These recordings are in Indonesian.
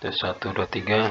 Tes 1, 2, 3.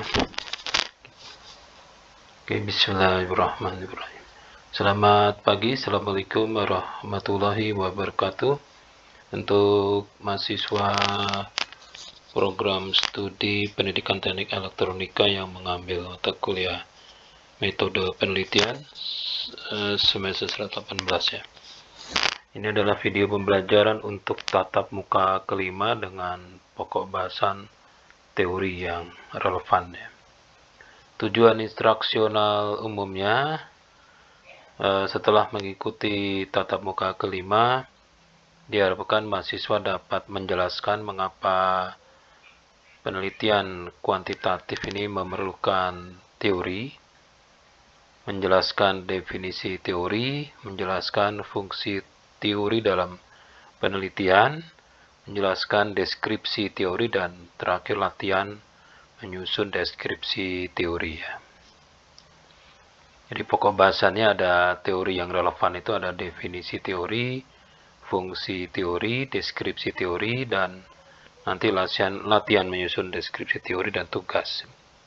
Oke, bismillahirrahmanirrahim. Selamat pagi, assalamualaikum warahmatullahi wabarakatuh. Untuk mahasiswa program studi pendidikan teknik elektronika yang mengambil mata kuliah metode penelitian semester 18 ya. Ini adalah video pembelajaran untuk tatap muka kelima dengan pokok bahasan teori yang relevan ya. Tujuan instruksional umumnya setelah mengikuti tatap muka kelima, diharapkan mahasiswa dapat menjelaskan mengapa penelitian kuantitatif ini memerlukan teori, menjelaskan definisi teori, menjelaskan fungsi teori dalam penelitian, menjelaskan deskripsi teori, dan terakhir latihan menyusun deskripsi teori ya. Jadi pokok bahasannya ada teori yang relevan, itu ada definisi teori, fungsi teori, deskripsi teori, dan nanti latihan menyusun deskripsi teori dan tugas.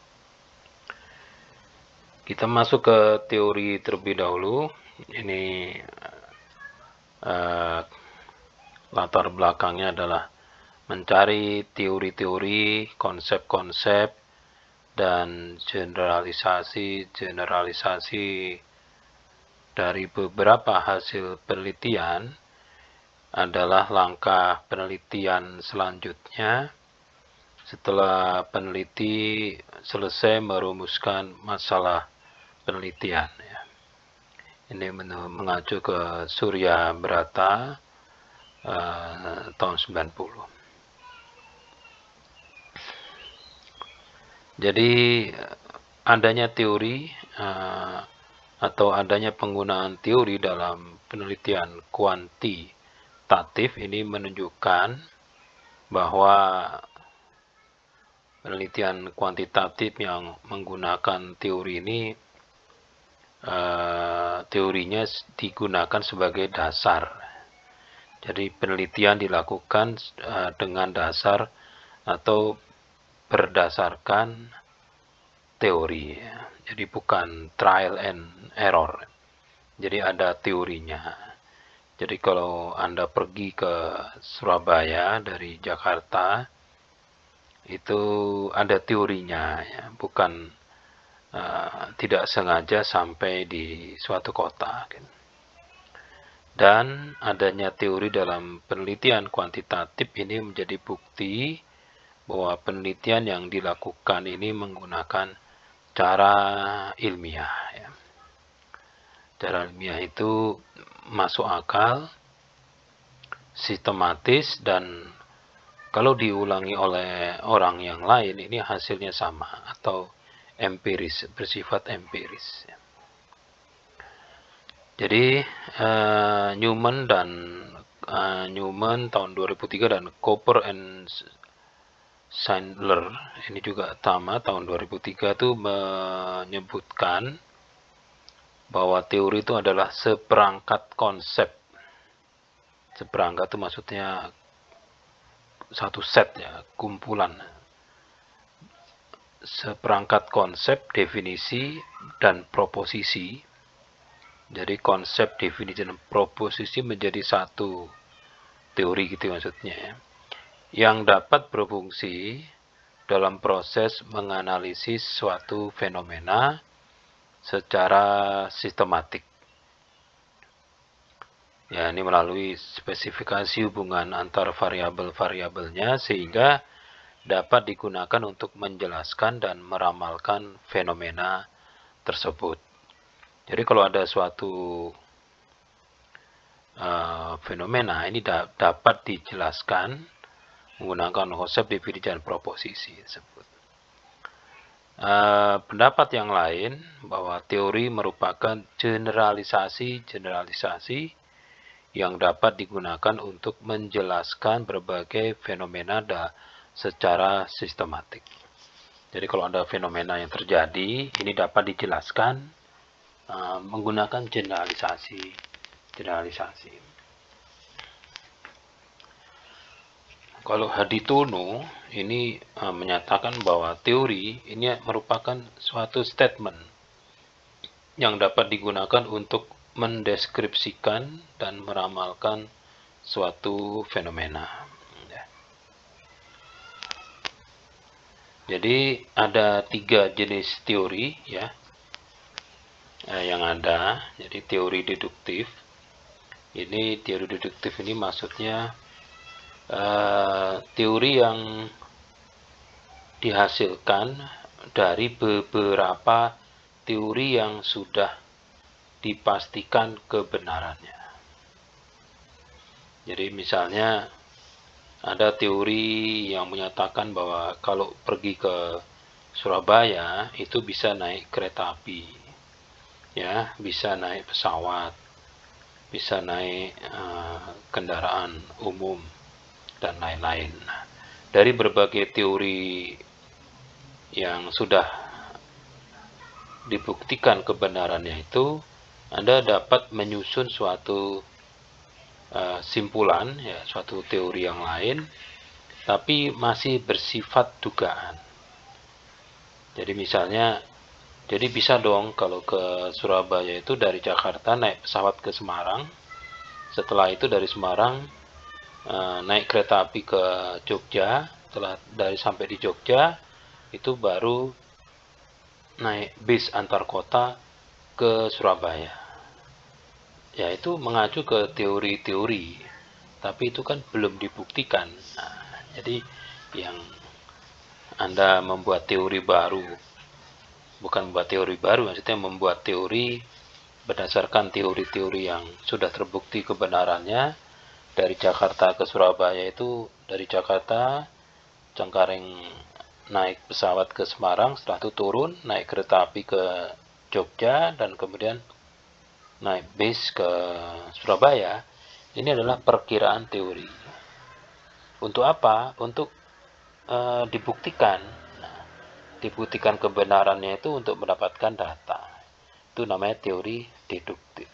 Kita masuk ke teori terlebih dahulu. Ini latar belakangnya adalah mencari teori-teori, konsep-konsep, dan generalisasi dari beberapa hasil penelitian adalah langkah penelitian selanjutnya setelah peneliti selesai merumuskan masalah penelitian ya. Ini mengacu ke Surya Brata tahun 90. Jadi adanya teori atau adanya penggunaan teori dalam penelitian kuantitatif ini menunjukkan bahwa penelitian kuantitatif yang menggunakan teori ini teorinya digunakan sebagai dasar. Jadi penelitian dilakukan dengan dasar atau berdasarkan teori. Jadi bukan trial and error. Jadi ada teorinya. Jadi kalau Anda pergi ke Surabaya dari Jakarta, itu ada teorinya ya, bukan tidak sengaja sampai di suatu kota. Dan adanya teori dalam penelitian kuantitatif ini menjadi bukti bahwa penelitian yang dilakukan ini menggunakan cara ilmiah. Ya. Cara ilmiah itu masuk akal, sistematis, dan kalau diulangi oleh orang yang lain ini hasilnya sama atau empiris, bersifat empiris. Ya. Jadi Newman tahun 2003 dan Cooper and Sandler ini juga sama tahun 2003 itu menyebutkan bahwa teori itu adalah seperangkat konsep. Seperangkat itu maksudnya satu set ya, kumpulan. Seperangkat konsep, definisi, dan proposisi. Jadi konsep, definisi, dan proposisi menjadi satu teori gitu maksudnya ya, yang dapat berfungsi dalam proses menganalisis suatu fenomena secara sistematik. Ya, ini melalui spesifikasi hubungan antar variabel-variabelnya sehingga dapat digunakan untuk menjelaskan dan meramalkan fenomena tersebut. Jadi kalau ada suatu fenomena ini dapat dijelaskan menggunakan konsep, definisi, dan proposisi tersebut. Pendapat yang lain bahwa teori merupakan generalisasi yang dapat digunakan untuk menjelaskan berbagai fenomena secara sistematik. Jadi kalau ada fenomena yang terjadi, ini dapat dijelaskan menggunakan generalisasi. Kalau Haditono ini menyatakan bahwa teori ini merupakan suatu statement yang dapat digunakan untuk mendeskripsikan dan meramalkan suatu fenomena. Jadi ada 3 jenis teori ya yang ada. Jadi teori deduktif. Ini teori deduktif ini maksudnya teori yang dihasilkan dari beberapa teori yang sudah dipastikan kebenarannya. Jadi misalnya ada teori yang menyatakan bahwa kalau pergi ke Surabaya itu bisa naik kereta api, ya, bisa naik pesawat, bisa naik kendaraan umum dan lain-lain. Dari berbagai teori yang sudah dibuktikan kebenarannya itu, Anda dapat menyusun suatu simpulan, ya, suatu teori yang lain, tapi masih bersifat dugaan. Jadi misalnya, jadi bisa dong kalau ke Surabaya itu dari Jakarta naik pesawat ke Semarang, setelah itu dari Semarang naik kereta api ke Jogja, setelah dari sampai di Jogja itu baru naik bis antar kota ke Surabaya. Ya, itu mengacu ke teori-teori, tapi itu kan belum dibuktikan. Nah, jadi yang Anda membuat teori baru, bukan membuat teori baru, maksudnya membuat teori berdasarkan teori-teori yang sudah terbukti kebenarannya. Dari Jakarta ke Surabaya itu, dari Jakarta Cengkareng naik pesawat ke Semarang, setelah itu turun, naik kereta api ke Jogja, dan kemudian naik bis ke Surabaya. Ini adalah perkiraan teori. Untuk apa? Untuk dibuktikan. Nah, dibuktikan kebenarannya itu untuk mendapatkan data. Itu namanya teori deduktif.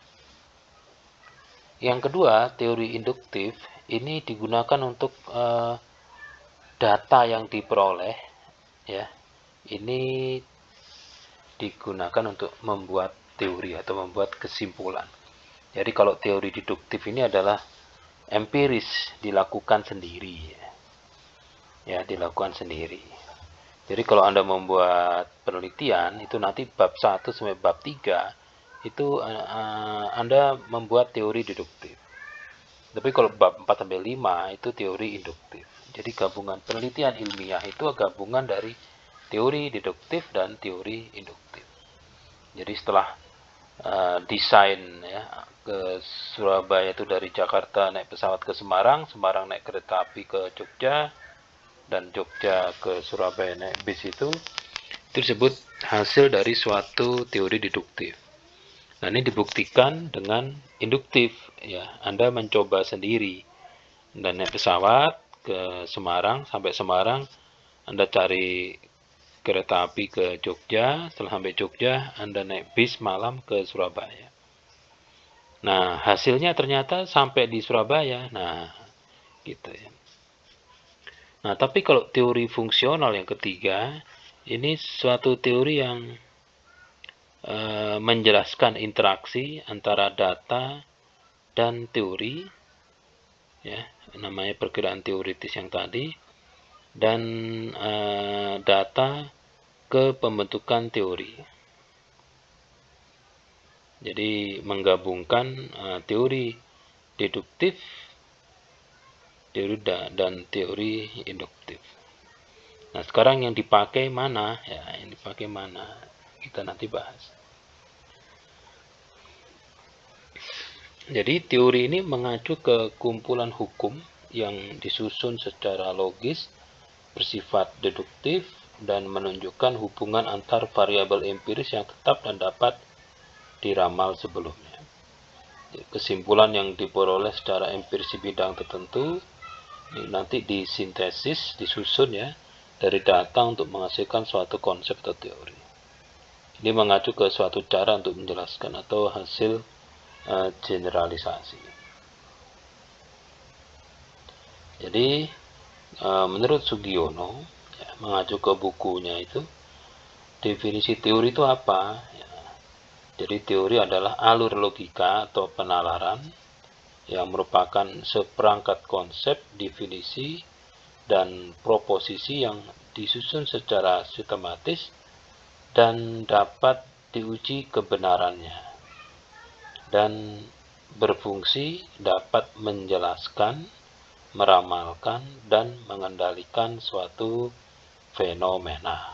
Yang kedua, teori induktif ini digunakan untuk data yang diperoleh, ya. Ini digunakan untuk membuat teori atau membuat kesimpulan. Jadi kalau teori deduktif ini adalah empiris, dilakukan sendiri. Ya, dilakukan sendiri. Jadi kalau Anda membuat penelitian, itu nanti bab 1 sampai bab 3, itu Anda membuat teori deduktif. Tapi kalau bab 4 sampai 5, itu teori induktif. Jadi gabungan penelitian ilmiah itu gabungan dari teori deduktif dan teori induktif. Jadi setelah desain, ya, ke Surabaya itu dari Jakarta naik pesawat ke Semarang, Semarang naik kereta api ke Jogja, dan Jogja ke Surabaya naik bis itu disebut hasil dari suatu teori deduktif. Nah, ini dibuktikan dengan induktif, ya. Anda mencoba sendiri dan naik pesawat ke Semarang, sampai Semarang Anda cari kereta api ke Jogja, setelah sampai Jogja Anda naik bis malam ke Surabaya. Nah, hasilnya ternyata sampai di Surabaya. Nah, gitu ya. Nah, tapi kalau teori fungsional yang ketiga, ini suatu teori yang menjelaskan interaksi antara data dan teori, ya, namanya perkiraan teoritis yang tadi, dan data ke pembentukan teori. Jadi menggabungkan teori deduktif, teori dan teori induktif. Nah, sekarang yang dipakai mana? Ya, yang dipakai mana? Kita nanti bahas. Jadi teori ini mengacu ke kumpulan hukum yang disusun secara logis, bersifat deduktif, dan menunjukkan hubungan antar variabel empiris yang tetap dan dapat diramal sebelumnya. Kesimpulan yang diperoleh secara empiris di bidang tertentu ini nanti disintesis, disusun, ya, dari data untuk menghasilkan suatu konsep atau teori. Ini mengacu ke suatu cara untuk menjelaskan atau hasil generalisasi. Jadi Menurut Sugiono, ya, mengacu ke bukunya itu, definisi teori itu apa? Ya, jadi teori adalah alur logika atau penalaran yang merupakan seperangkat konsep, definisi, dan proposisi yang disusun secara sistematis dan dapat diuji kebenarannya, dan berfungsi dapat menjelaskan, meramalkan, dan mengendalikan suatu fenomena.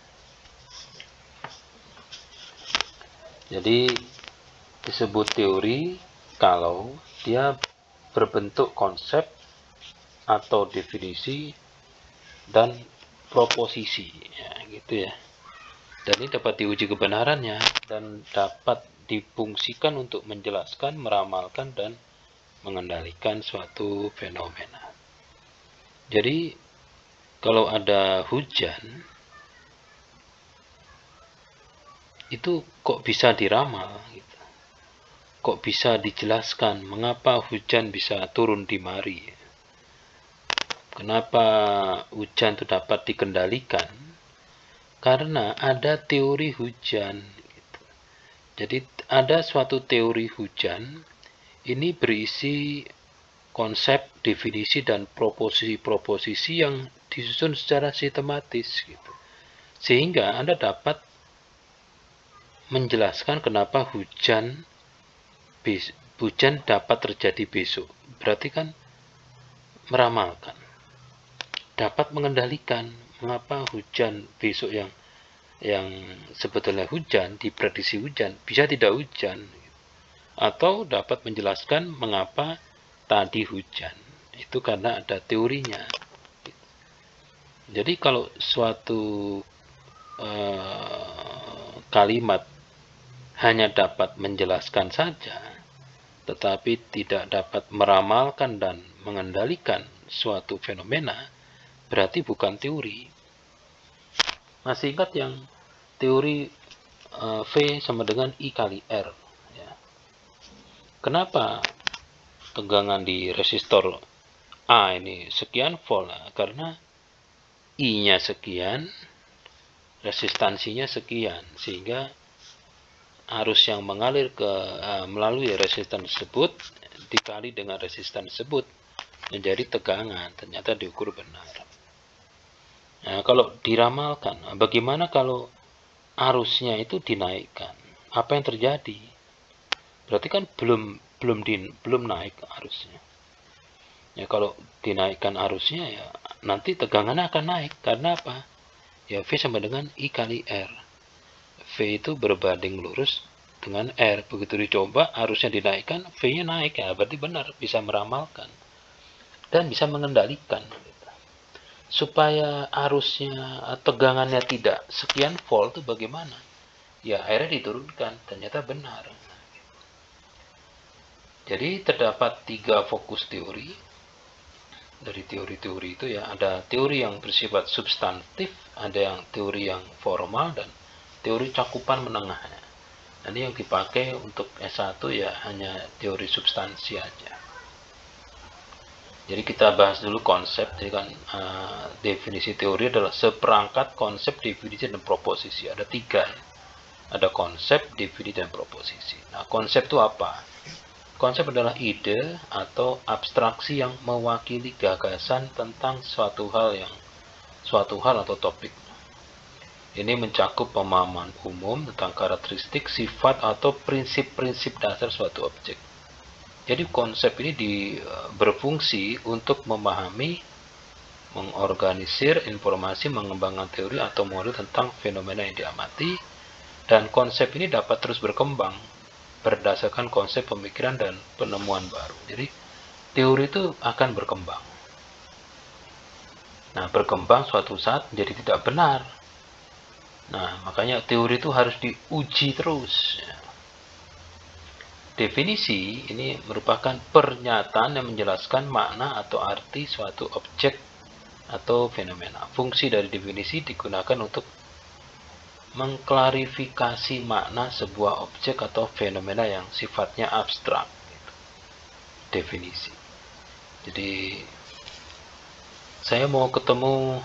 Jadi disebut teori kalau dia berbentuk konsep atau definisi dan proposisi, ya gitu ya. Dan ini dapat diuji kebenarannya dan dapat difungsikan untuk menjelaskan, meramalkan, dan mengendalikan suatu fenomena. Jadi kalau ada hujan, itu kok bisa diramal gitu. Kok bisa dijelaskan mengapa hujan bisa turun di mari? Kenapa hujan itu dapat dikendalikan? Karena ada teori hujan. Gitu. Jadi ada suatu teori hujan, ini berisi konsep, definisi, dan proposisi-proposisi yang disusun secara sistematis. Gitu. Sehingga Anda dapat menjelaskan kenapa hujan dapat terjadi besok. Berarti kan meramalkan. Dapat mengendalikan mengapa hujan besok yang sebetulnya hujan, diprediksi hujan, bisa tidak hujan. Atau dapat menjelaskan mengapa tadi hujan. Itu karena ada teorinya. Jadi kalau suatu kalimat hanya dapat menjelaskan saja, tetapi tidak dapat meramalkan dan mengendalikan suatu fenomena, berarti bukan teori. Masih ingat yang teori V sama dengan I kali R? Ya. Kenapa tegangan di resistor A ini sekian volt? Nah, karena I-nya sekian, resistansinya sekian, sehingga arus yang mengalir melalui resistan tersebut dikali dengan resistan tersebut menjadi tegangan, ternyata diukur benar. Nah, kalau diramalkan, bagaimana kalau arusnya itu dinaikkan? Apa yang terjadi? Berarti kan belum naik arusnya. Ya kalau dinaikkan arusnya ya nanti tegangannya akan naik. Karena apa? Ya V sama dengan I kali R. V itu berbanding lurus dengan R. Begitu dicoba arusnya dinaikkan, V-nya naik, ya berarti benar, bisa meramalkan dan bisa mengendalikan. Supaya arusnya, tegangannya tidak sekian volt itu bagaimana? Ya akhirnya diturunkan, ternyata benar. Jadi terdapat 3 fokus teori. Dari teori-teori itu ya, ada teori yang bersifat substantif, ada yang teori yang formal, dan teori cakupan menengahnya. Ini yang dipakai untuk S1 ya hanya teori substansi aja. Jadi kita bahas dulu konsep. Jadi kan definisi teori adalah seperangkat konsep, definisi, dan proposisi. Ada 3 ya. Ada konsep, definisi, dan proposisi. Nah, konsep itu apa? Konsep adalah ide atau abstraksi yang mewakili gagasan tentang suatu hal atau topik. Ini mencakup pemahaman umum tentang karakteristik, sifat, atau prinsip-prinsip dasar suatu objek. Jadi konsep ini berfungsi untuk memahami, mengorganisir informasi, mengembangkan teori atau model tentang fenomena yang diamati, dan konsep ini dapat terus berkembang berdasarkan konsep pemikiran dan penemuan baru. Jadi teori itu akan berkembang. Nah, berkembang suatu saat menjadi tidak benar. Nah, makanya teori itu harus diuji terus. Definisi ini merupakan pernyataan yang menjelaskan makna atau arti suatu objek atau fenomena. Fungsi dari definisi digunakan untuk mengklarifikasi makna sebuah objek atau fenomena yang sifatnya abstrak. Definisi. Jadi saya mau ketemu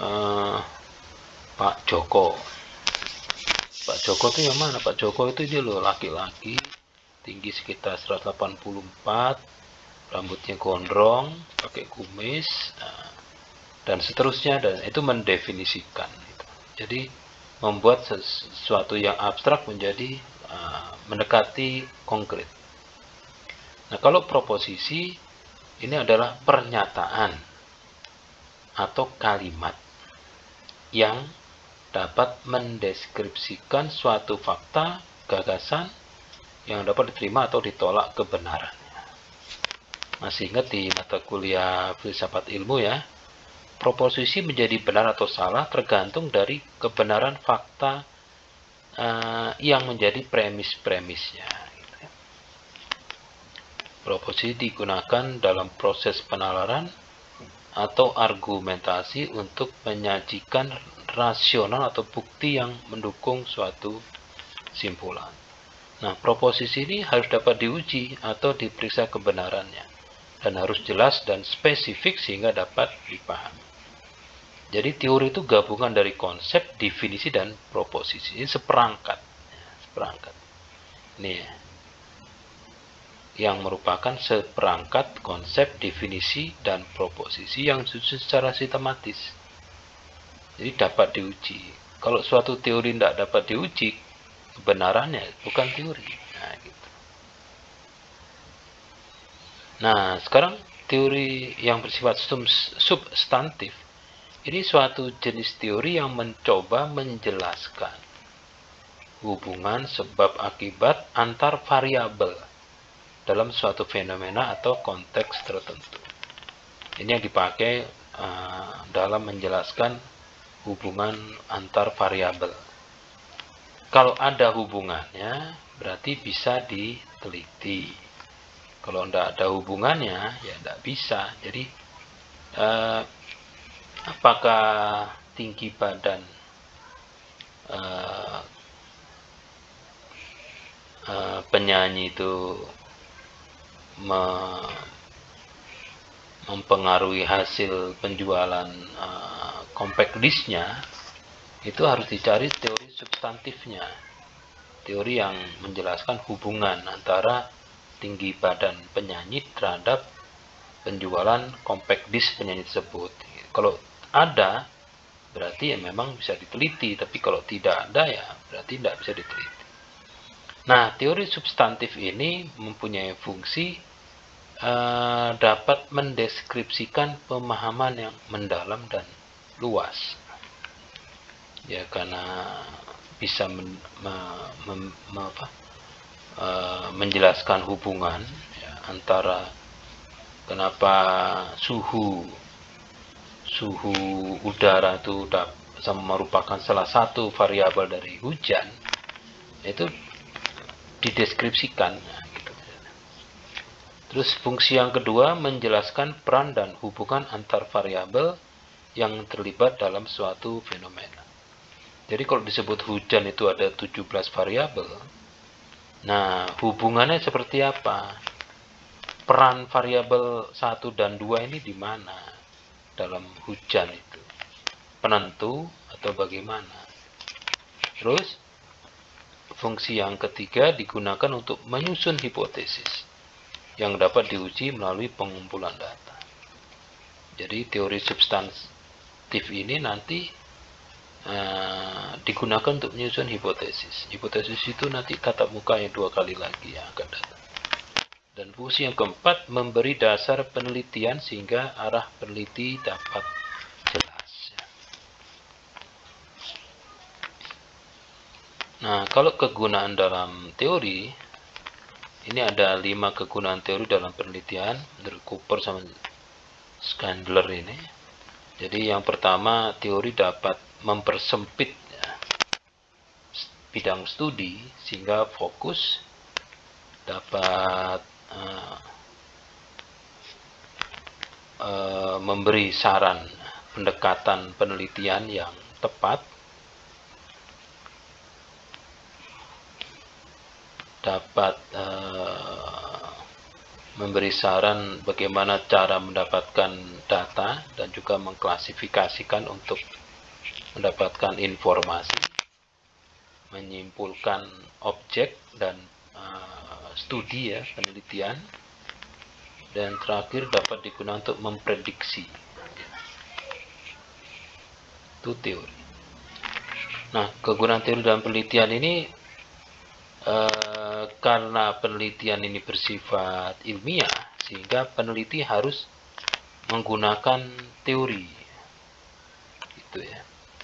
Pak Joko. Pak Joko itu yang mana? Pak Joko itu dia loh, laki-laki, tinggi sekitar 184, rambutnya gondrong, pakai kumis, dan seterusnya, dan itu mendefinisikan gitu. Jadi membuat sesuatu yang abstrak menjadi mendekati konkret. Nah, kalau proposisi ini adalah pernyataan atau kalimat yang dapat mendeskripsikan suatu fakta, gagasan yang dapat diterima atau ditolak kebenarannya. Masih ingat di mata kuliah filsafat ilmu ya, proposisi menjadi benar atau salah tergantung dari kebenaran fakta yang menjadi premis-premisnya. Proposisi digunakan dalam proses penalaran atau argumentasi untuk menyajikan rasional atau bukti yang mendukung suatu simpulan. Nah, proposisi ini harus dapat diuji atau diperiksa kebenarannya, dan harus jelas dan spesifik sehingga dapat dipahami. Jadi teori itu gabungan dari konsep, definisi, dan proposisi. Ini seperangkat. Ini ya, yang merupakan seperangkat konsep, definisi, dan proposisi yang disusun secara sistematis. Jadi dapat diuji. Kalau suatu teori tidak dapat diuji kebenarannya, bukan teori. Nah, gitu. Nah, sekarang teori yang bersifat substantif ini suatu jenis teori yang mencoba menjelaskan hubungan sebab akibat antar variabel dalam suatu fenomena atau konteks tertentu. Ini yang dipakai dalam menjelaskan hubungan antar variabel. Kalau ada hubungannya, berarti bisa diteliti. Kalau tidak ada hubungannya, ya tidak bisa. Jadi, apakah tinggi badan penyanyi itu mempengaruhi hasil penjualan compact disc-nya, itu harus dicari teori substantifnya, teori yang menjelaskan hubungan antara tinggi badan penyanyi terhadap penjualan compact disc penyanyi tersebut. Kalau ada, berarti ya memang bisa diteliti, tapi kalau tidak ada ya berarti tidak bisa diteliti. Nah, teori substantif ini mempunyai fungsi dapat mendeskripsikan pemahaman yang mendalam dan luas. Ya, karena bisa menjelaskan hubungan ya, antara kenapa suhu udara itu merupakan salah satu variabel dari hujan, itu dideskripsikan. Gitu. Terus fungsi yang kedua menjelaskan peran dan hubungan antar variabel yang terlibat dalam suatu fenomena. Jadi kalau disebut hujan itu ada 17 variabel. Nah, hubungannya seperti apa? Peran variabel 1 dan 2 ini di mana dalam hujan itu? Penentu atau bagaimana? Terus, fungsi yang ketiga digunakan untuk menyusun hipotesis yang dapat diuji melalui pengumpulan data. Jadi teori substantif ini nanti digunakan untuk menyusun hipotesis. Hipotesis itu nanti tatap muka yang 2 kali lagi yang akan datang. Dan fungsi yang keempat memberi dasar penelitian sehingga arah peneliti dapat jelas. Nah, kalau kegunaan dalam teori, ini ada 5 kegunaan teori dalam penelitian menurut Cooper sama Scandler ini. Jadi yang pertama, teori dapat mempersempit bidang studi sehingga fokus, dapat memberi saran pendekatan penelitian yang tepat, dapat memberi saran bagaimana cara mendapatkan data dan juga mengklasifikasikan untuk mendapatkan informasi, menyimpulkan objek dan studi ya, penelitian, dan terakhir dapat digunakan untuk memprediksi. Itu teori. Nah, kegunaan teori dalam penelitian ini karena penelitian ini bersifat ilmiah, sehingga peneliti harus menggunakan teori. Gitu ya.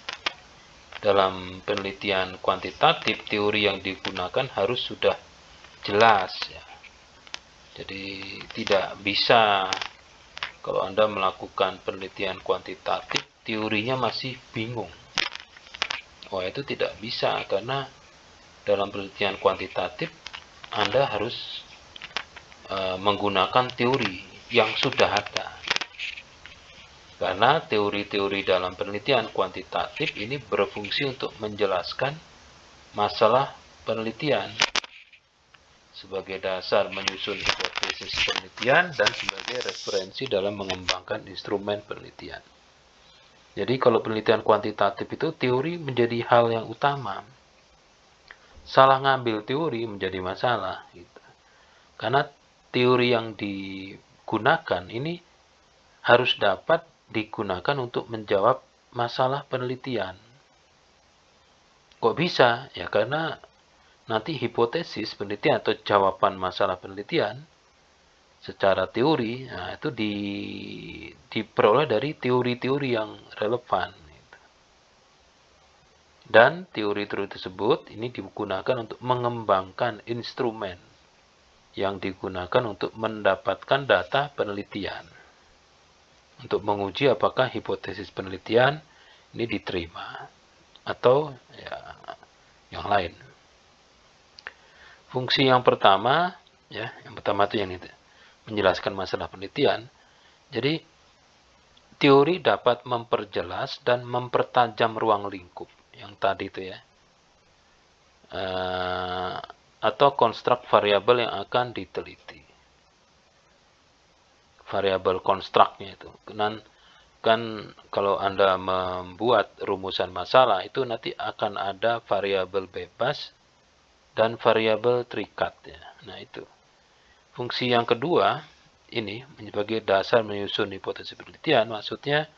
Dalam penelitian kuantitatif, teori yang digunakan harus sudah jelas ya. Jadi tidak bisa kalau Anda melakukan penelitian kuantitatif, teorinya masih bingung. Wah, itu tidak bisa, karena dalam penelitian kuantitatif Anda harus menggunakan teori yang sudah ada. Karena teori-teori dalam penelitian kuantitatif ini berfungsi untuk menjelaskan masalah penelitian sebagai dasar menyusun hipotesis penelitian dan sebagai referensi dalam mengembangkan instrumen penelitian. Jadi kalau penelitian kuantitatif itu teori menjadi hal yang utama. Salah ngambil teori menjadi masalah. Gitu. Karena teori yang digunakan ini harus dapat digunakan untuk menjawab masalah penelitian. Kok bisa? Ya karena nanti hipotesis penelitian atau jawaban masalah penelitian secara teori, nah itu diperoleh dari teori-teori yang relevan. Dan teori-teori tersebut ini digunakan untuk mengembangkan instrumen yang digunakan untuk mendapatkan data penelitian. Untuk menguji apakah hipotesis penelitian ini diterima atau ya, yang lain. Fungsi yang pertama, ya, yang pertama itu yang itu, menjelaskan masalah penelitian. Jadi teori dapat memperjelas dan mempertajam ruang lingkup yang tadi itu ya, atau konstruk variabel yang akan diteliti. Variabel konstruknya itu. Kan kalau Anda membuat rumusan masalah itu nanti akan ada variabel bebas dan variabel terikat ya. Nah, itu. Fungsi yang kedua ini sebagai dasar menyusun hipotesis penelitian, maksudnya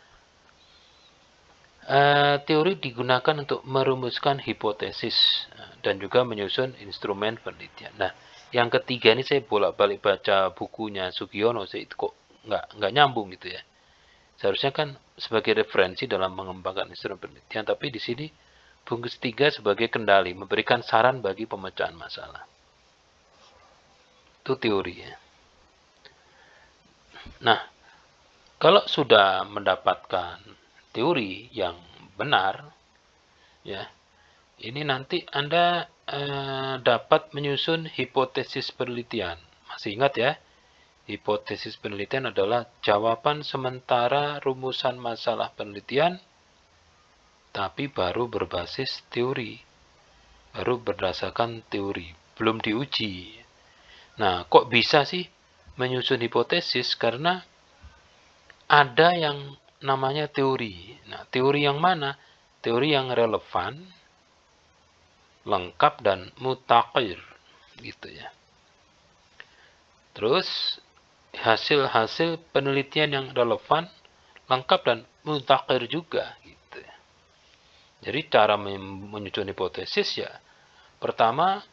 teori digunakan untuk merumuskan hipotesis dan juga menyusun instrumen penelitian. Nah, yang ketiga ini saya bolak-balik baca bukunya Sugiono, saya itu kok nggak nyambung gitu ya. Seharusnya kan sebagai referensi dalam mengembangkan instrumen penelitian, tapi di sini fungsi ketiga sebagai kendali, memberikan saran bagi pemecahan masalah. Itu teori ya. Nah, kalau sudah mendapatkan teori yang benar, ya, ini nanti Anda dapat menyusun hipotesis penelitian. Masih ingat ya? Hipotesis penelitian adalah jawaban sementara rumusan masalah penelitian, tapi baru berbasis teori. Baru berdasarkan teori, belum diuji. Nah, kok bisa sih menyusun hipotesis? Karena ada yang namanya teori. Nah, teori yang mana? Teori yang relevan, lengkap, dan mutakhir. Gitu ya. Terus hasil-hasil penelitian yang relevan, lengkap, dan mutakhir juga. Gitu. Jadi cara menyusun hipotesis ya, pertama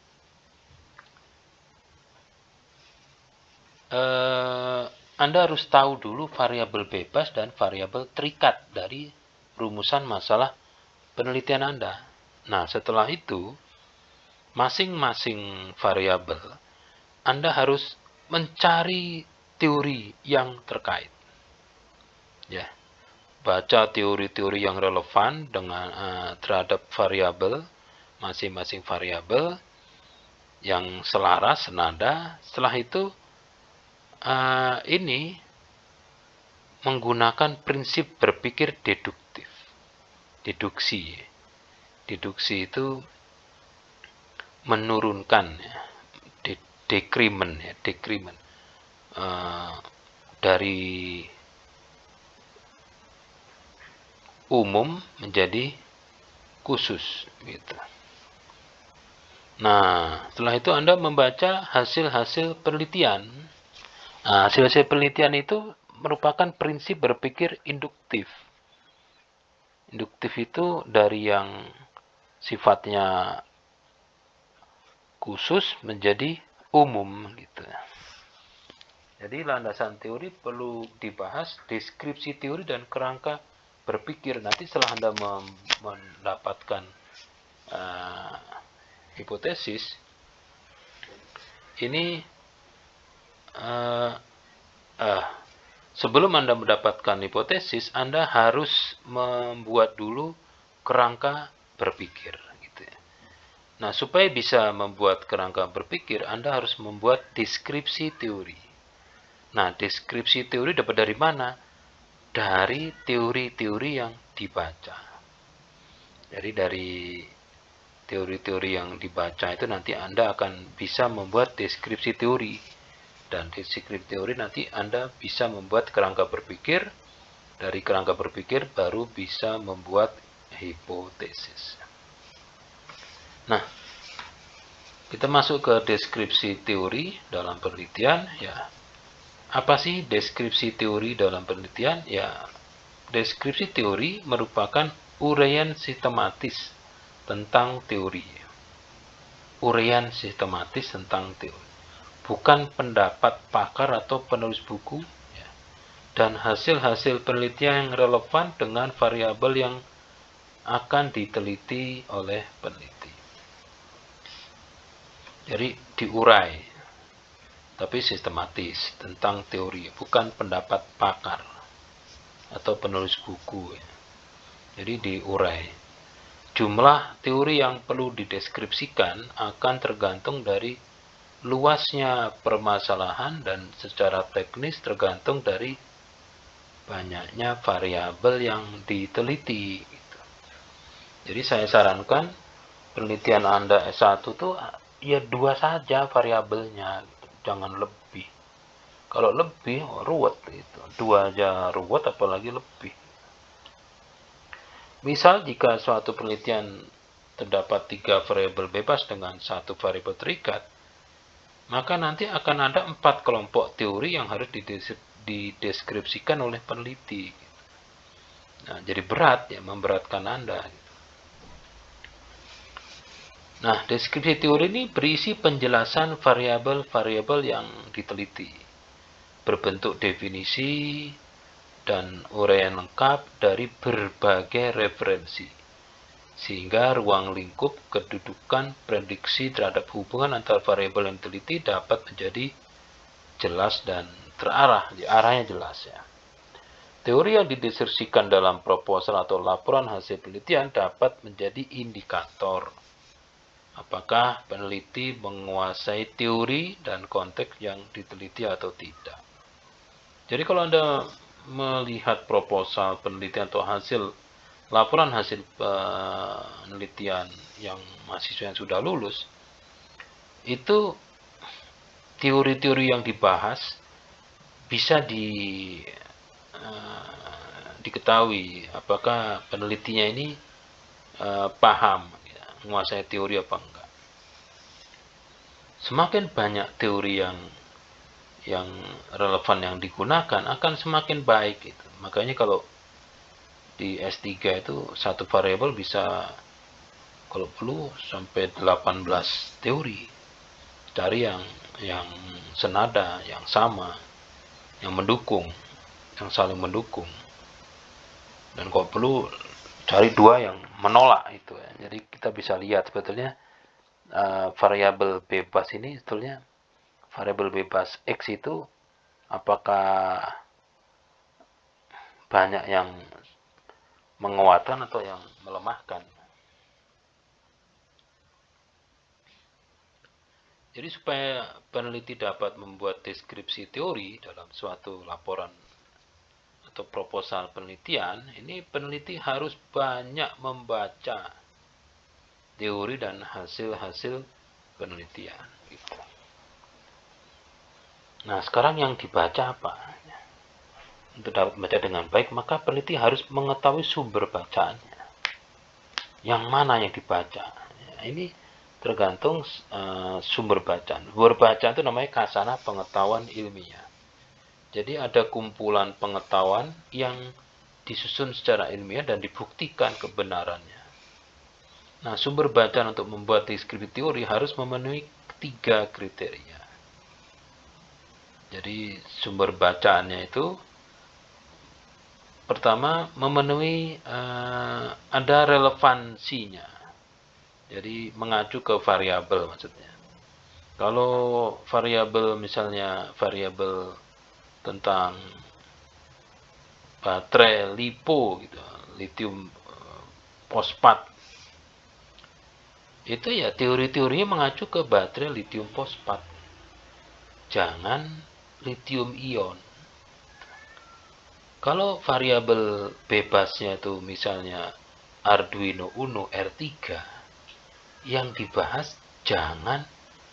Anda harus tahu dulu variabel bebas dan variabel terikat dari rumusan masalah penelitian Anda. Nah, setelah itu masing-masing variabel Anda harus mencari teori yang terkait. Ya, baca teori-teori yang relevan dengan terhadap variabel, masing-masing variabel yang selaras, senada. Setelah itu ini menggunakan prinsip berpikir deduktif. Deduksi. Deduksi itu menurunkan ya, dekrimen ya, dekrimen dari umum menjadi khusus gitu. Nah, setelah itu Anda membaca hasil-hasil penelitian. Nah, hasil-hasil penelitian itu merupakan prinsip berpikir induktif. Induktif itu dari yang sifatnya khusus menjadi umum gitu. Jadi landasan teori perlu dibahas, deskripsi teori dan kerangka berpikir. Nanti setelah Anda mendapatkan hipotesis, ini sebelum Anda mendapatkan hipotesis, Anda harus membuat dulu kerangka berpikir. Gitu. Nah, supaya bisa membuat kerangka berpikir, Anda harus membuat deskripsi teori. Nah, deskripsi teori dapat dari mana? Dari teori-teori yang dibaca. Jadi dari teori-teori yang dibaca itu nanti Anda akan bisa membuat deskripsi teori. Dan deskripsi teori nanti Anda bisa membuat kerangka berpikir. Dari kerangka berpikir baru bisa membuat hipotesis. Nah, kita masuk ke deskripsi teori dalam penelitian. Ya, apa sih deskripsi teori dalam penelitian? Ya, deskripsi teori merupakan uraian sistematis tentang teori. Uraian sistematis tentang teori. Bukan pendapat pakar atau penulis buku. Ya. Dan hasil-hasil penelitian yang relevan dengan variabel yang akan diteliti oleh peneliti. Jadi diurai. Tapi sistematis tentang teori, bukan pendapat pakar atau penulis buku. Jadi diurai. Jumlah teori yang perlu dideskripsikan akan tergantung dari luasnya permasalahan dan secara teknis tergantung dari banyaknya variabel yang diteliti. Jadi saya sarankan penelitian Anda S1 tuh ya 2 saja variabelnya. Jangan lebih. Kalau lebih ruwet itu. 2 aja ruwet apalagi lebih. Misal jika suatu penelitian terdapat 3 variabel bebas dengan 1 variabel terikat, maka nanti akan ada 4 kelompok teori yang harus dideskripsikan oleh peneliti. Nah, jadi berat ya, memberatkan Anda. Nah, deskripsi teori ini berisi penjelasan variabel-variabel yang diteliti, berbentuk definisi dan uraian lengkap dari berbagai referensi, sehingga ruang lingkup kedudukan prediksi terhadap hubungan antar variabel yang diteliti dapat menjadi jelas dan terarah, arahnya jelas ya. Teori yang dideskripsikan dalam proposal atau laporan hasil penelitian dapat menjadi indikator apakah peneliti menguasai teori dan konteks yang diteliti atau tidak. Jadi kalau Anda melihat proposal penelitian atau laporan hasil penelitian yang mahasiswa yang sudah lulus, itu teori-teori yang dibahas bisa diketahui apakah penelitinya ini paham menguasai teori apa enggak. Semakin banyak teori yang relevan yang digunakan akan semakin baik gitu. Makanya kalau di S3 itu satu variabel bisa kalau perlu sampai 18 teori. Cari yang senada, yang sama, yang mendukung, yang saling mendukung. Dan kalau perlu cari 2 yang menolak itu ya. Jadi kita bisa lihat sebetulnya variabel bebas ini sebetulnya variabel bebas X itu apakah banyak yang menguatkan atau yang melemahkan. Jadi supaya peneliti dapat membuat deskripsi teori dalam suatu laporan atau proposal penelitian, ini peneliti harus banyak membaca teori dan hasil-hasil penelitian. Nah, sekarang yang dibaca apa? untuk dapat membaca dengan baik, maka peneliti harus mengetahui sumber bacaannya. Yang mana yang dibaca? Ini tergantung sumber bacaan. Sumber bacaan itu namanya khasanah pengetahuan ilmiah. Jadi ada kumpulan pengetahuan yang disusun secara ilmiah dan dibuktikan kebenarannya. Nah, sumber bacaan untuk membuat deskripsi teori harus memenuhi 3 kriteria. Jadi sumber bacaannya itu pertama memenuhi ada relevansinya. Jadi mengacu ke variabel maksudnya. Kalau variabel misalnya variabel tentang baterai lipo gitu, lithium fosfat, itu ya teori-teorinya mengacu ke baterai lithium fosfat. Jangan lithium ion. Kalau variabel bebasnya itu misalnya Arduino Uno R3, yang dibahas jangan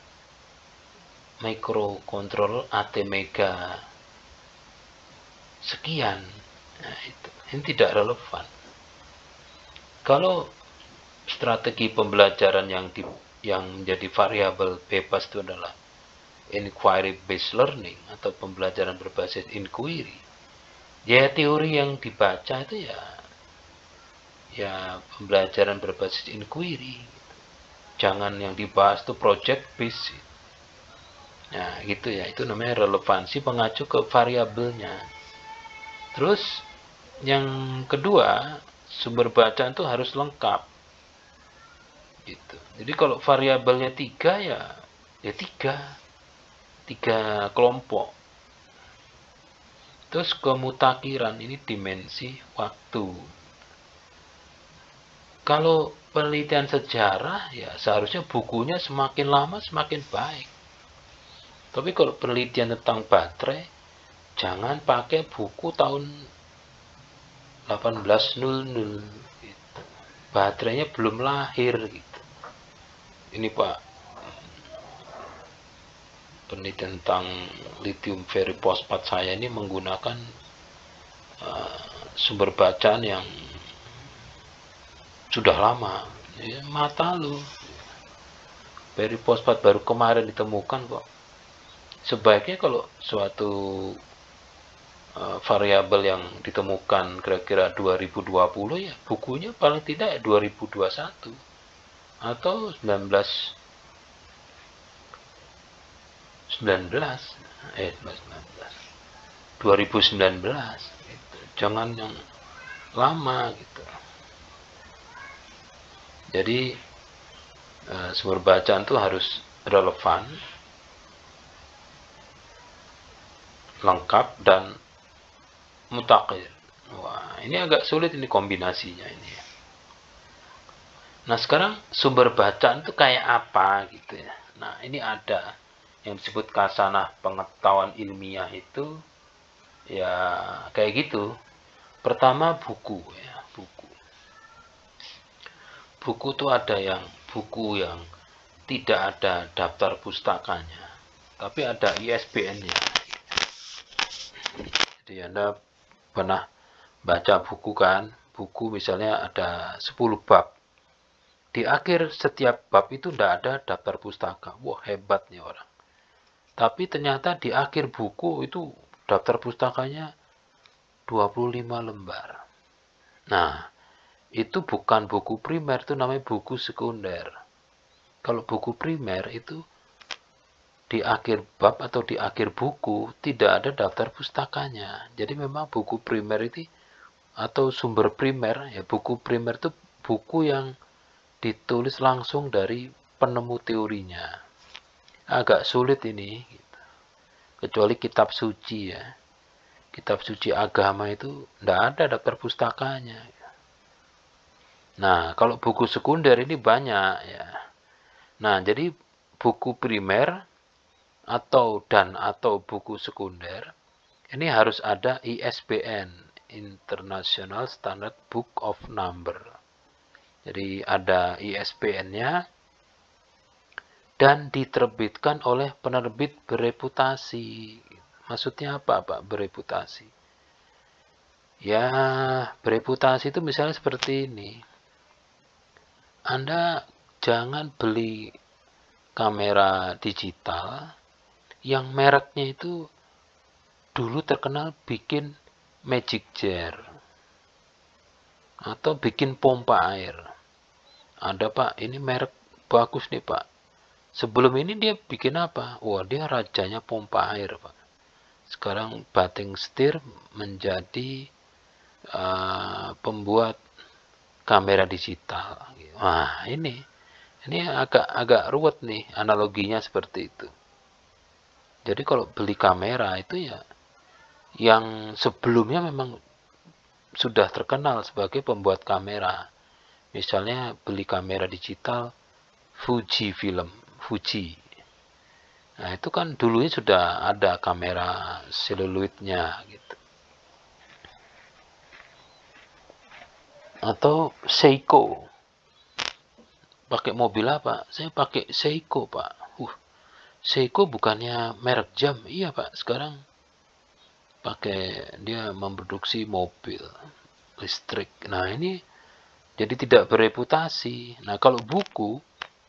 microcontroller ATmega sekian. Nah, ini tidak relevan. Kalau strategi pembelajaran yang menjadi variabel bebas itu adalah inquiry based learning atau pembelajaran berbasis inquiry, ya teori yang dibaca itu ya pembelajaran berbasis inquiry. Jangan yang dibahas itu project based. Nah, gitu ya, itu namanya relevansi mengacu ke variabelnya. Terus yang kedua, sumber bacaan itu harus lengkap. Gitu. Jadi kalau variabelnya 3 ya 3 kelompok. Terus kemutakhiran ini dimensi waktu. Kalau penelitian sejarah ya seharusnya bukunya semakin lama semakin baik. Tapi kalau penelitian tentang baterai, jangan pakai buku tahun 1800 gitu. Baterainya belum lahir gitu. Ini Pak, penelitian tentang lithium ferrofosfat saya ini menggunakan sumber bacaan yang sudah lama. Ya, mata lu. Ferrofosfat baru kemarin ditemukan kok. Sebaiknya kalau suatu variabel yang ditemukan kira-kira 2020 ya bukunya paling tidak 2021 atau 2019 gitu. Jangan yang lama gitu. Jadi sumber bacaan itu harus relevan, lengkap, dan mutakhir. Wah, ini agak sulit ini kombinasinya ini. Nah, sekarang sumber bacaan itu kayak apa gitu ya. Nah, ini ada yang disebut khasanah pengetahuan ilmiah itu ya kayak gitu. Pertama buku ya, buku. Buku itu ada yang buku yang tidak ada daftar pustakanya, tapi ada ISBN-nya. Jadi Anda pernah baca buku kan, buku misalnya ada 10 bab. Di akhir setiap bab itu tidak ada daftar pustaka. Wah, hebat nih orang. Tapi ternyata di akhir buku itu daftar pustakanya 25 lembar. Nah, itu bukan buku primer, itu namanya buku sekunder. Kalau buku primer itu di akhir bab atau di akhir buku tidak ada daftar pustakanya. Jadi memang buku primer itu atau sumber primer, ya buku primer itu buku yang ditulis langsung dari penemu teorinya. Agak sulit ini, gitu. Kecuali kitab suci ya. Kitab suci agama itu tidak ada daftar pustakanya. Nah, kalau buku sekunder ini banyak ya. Nah, jadi buku primer atau buku sekunder ini harus ada ISBN, International Standard Book of Number. Jadi ada ISBN-nya dan diterbitkan oleh penerbit bereputasi. Maksudnya apa, Pak, bereputasi? Ya, bereputasi itu misalnya seperti ini. Anda jangan beli kamera digital yang mereknya itu dulu terkenal bikin magic jar atau bikin pompa air. Ada Pak, ini merek bagus nih Pak. Sebelum ini dia bikin apa? Wah, dia rajanya pompa air Pak. Sekarang banting setir menjadi pembuat kamera digital. Wah, ini agak ruwet nih analoginya seperti itu. Jadi kalau beli kamera itu ya yang sebelumnya memang sudah terkenal sebagai pembuat kamera. Misalnya beli kamera digital Fuji film, Fuji. Nah, itu kan dulunya sudah ada kamera seluloidnya gitu. Atau Seiko. Pakai mobil apa? Saya pakai Seiko, Pak. Seiko bukannya merek jam. Iya, Pak. Sekarang pakai dia memproduksi mobil listrik. Nah, ini jadi tidak bereputasi. Nah, kalau buku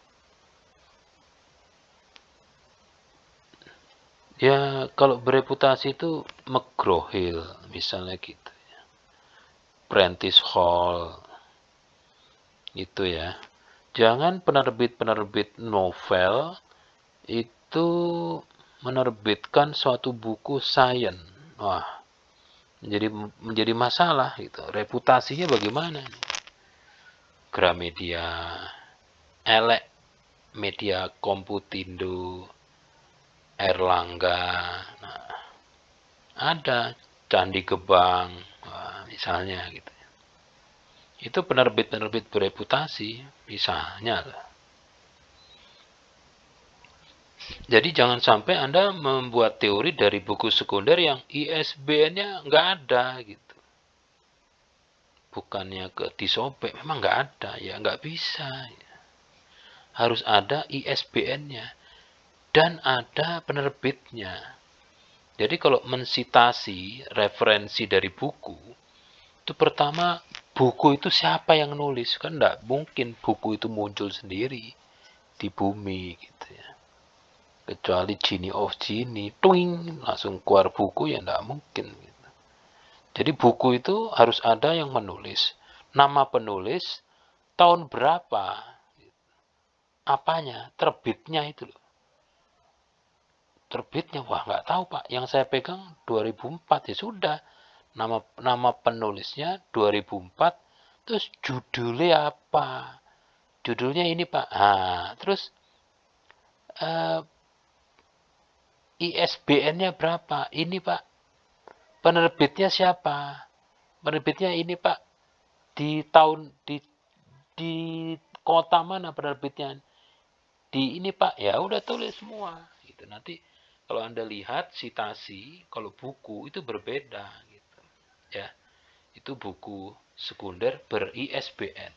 ya kalau bereputasi itu McGraw-Hill misalnya gitu ya. Prentice Hall itu ya. Jangan penerbit-penerbit novel itu menerbitkan suatu buku sains. Wah, menjadi masalah gitu. Reputasinya bagaimana nih? Gramedia, Elek, Media Komputindo, Erlangga, nah, ada Candi Gebang, wah, misalnya gitu. Itu penerbit-penerbit bereputasi, misalnya. Jadi jangan sampai Anda membuat teori dari buku sekunder yang ISBN-nya nggak ada gitu. Bukannya ke disobek, memang nggak ada, ya nggak bisa. Harus ada ISBN-nya dan ada penerbitnya. Jadi kalau mensitasi referensi dari buku, itu pertama buku itu siapa yang nulis? Kan enggak mungkin buku itu muncul sendiri di bumi gitu ya. Kecuali Genie of Genie, twing, langsung keluar buku ya enggak mungkin gitu. Jadi buku itu harus ada yang menulis. Nama penulis, tahun berapa, apanya, terbitnya itu loh. Terbitnya, wah nggak tahu Pak. Yang saya pegang 2004 ya sudah. Nama penulisnya 2004, terus judulnya apa? Judulnya ini Pak. Terus ISBN-nya berapa? Ini Pak. Penerbitnya siapa? Penerbitnya ini Pak. Di kota mana penerbitnya? Di ini Pak. Ya udah tulis semua. Gitu. Nanti kalau Anda lihat citasi, kalau buku itu berbeda gitu. Ya. Itu buku sekunder ber-ISBN.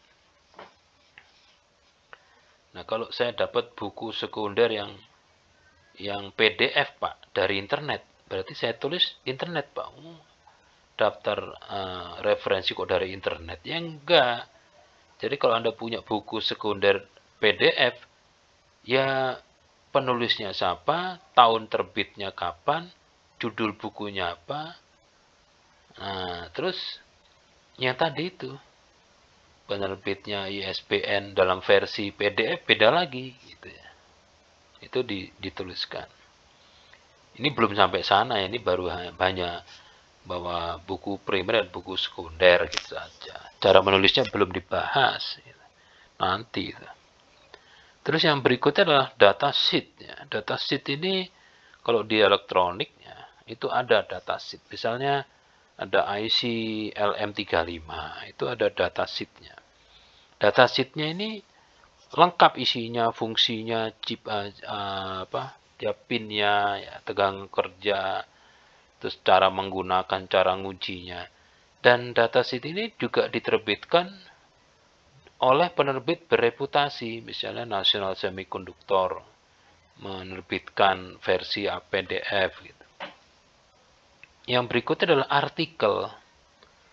Nah, kalau saya dapat buku sekunder yang PDF, Pak, dari internet, berarti saya tulis internet, Pak. Daftar referensi kok dari internet? Ya enggak. Jadi kalau Anda punya buku sekunder PDF, ya penulisnya siapa, tahun terbitnya kapan, judul bukunya apa. Nah, terus yang tadi itu penerbitnya ISBN dalam versi PDF beda lagi gitu ya. Itu dituliskan. Ini belum sampai sana ya, ini baru banyak bahwa buku primer dan buku sekunder gitu saja. Cara menulisnya belum dibahas gitu. Nanti gitu. Terus yang berikutnya adalah datasheet ya. Datasheet ini kalau di elektronik ya, itu ada datasheet. Misalnya ada IC LM35, itu ada datasheetnya. Datasheetnya ini lengkap isinya, fungsinya, chip pinnya, ya, tegangan kerja, terus cara menggunakan, cara ngujinya. Dan datasheet ini juga diterbitkan oleh penerbit bereputasi, misalnya National Semiconductor menerbitkan versi PDF gitu. Yang berikutnya adalah artikel.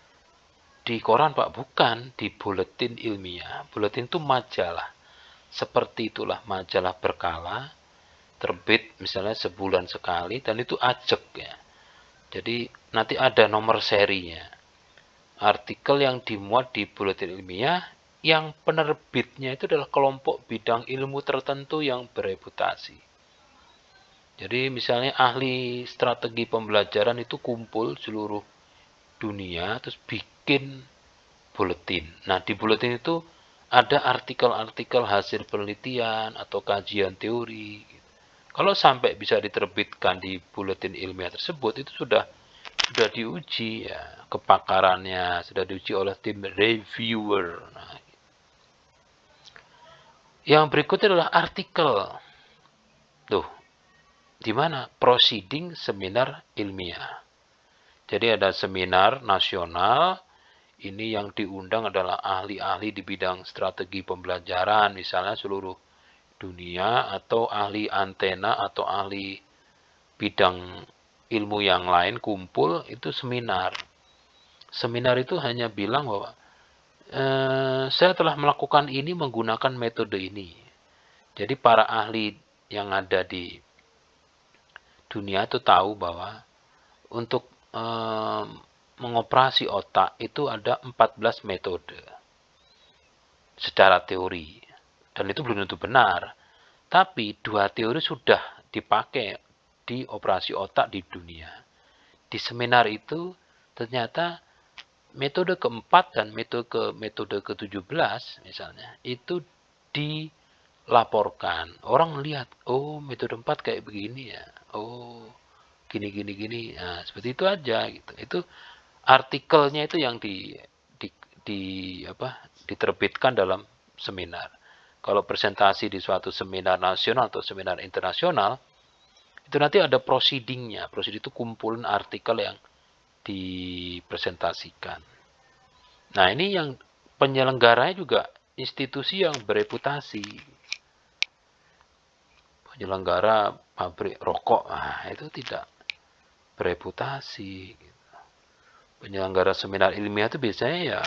di koran Pak, bukan di buletin ilmiah. Buletin itu majalah. Seperti itulah majalah berkala, terbit misalnya sebulan sekali, dan itu ajak ya. Jadi nanti ada nomor serinya. Artikel yang dimuat di buletin ilmiah, yang penerbitnya itu adalah kelompok bidang ilmu tertentu yang bereputasi. Jadi misalnya ahli strategi pembelajaran itu kumpul seluruh dunia, terus bikin buletin. Nah, di buletin itu ada artikel-artikel hasil penelitian atau kajian teori. Kalau sampai bisa diterbitkan di buletin ilmiah tersebut, itu sudah diuji ya, kepakarannya sudah diuji oleh tim reviewer. Nah, yang berikutnya adalah artikel. Tuh, di mana? Proceeding seminar ilmiah. Jadi ada seminar nasional, ini yang diundang adalah ahli-ahli di bidang strategi pembelajaran, misalnya seluruh dunia, atau ahli antena, atau ahli bidang ilmu yang lain kumpul, itu seminar. Seminar itu hanya bilang bahwa saya telah melakukan ini menggunakan metode ini. Jadi para ahli yang ada di dunia itu tahu bahwa untuk mengoperasi otak itu ada 14 metode secara teori, dan itu belum tentu benar, tapi 2 teori sudah dipakai di operasi otak di dunia. Di seminar itu ternyata metode keempat dan metode ke-17 misalnya itu dilaporkan. Orang melihat, oh metode 4 kayak begini ya, oh gini. Nah, seperti itu aja gitu. Itu artikelnya itu yang diterbitkan dalam seminar. Kalau presentasi di suatu seminar nasional atau seminar internasional, itu nanti ada proceedingnya. Proceeding itu kumpulan artikel yang dipresentasikan. Nah, ini yang penyelenggaranya juga institusi yang bereputasi. Penyelenggara pabrik rokok, nah, itu tidak bereputasi. Penyelenggara seminar ilmiah itu biasanya ya